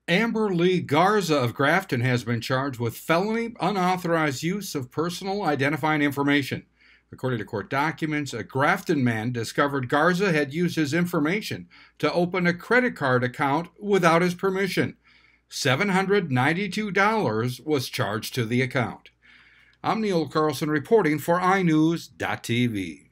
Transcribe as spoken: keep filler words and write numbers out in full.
Amber Lee Garza of Grafton has been charged with felony unauthorized use of personal identifying information. According to court documents, a Grafton man discovered Garza had used his information to open a credit card account without his permission. seven hundred ninety-two dollars was charged to the account. I'm Neil Carlson reporting for i news dot t v.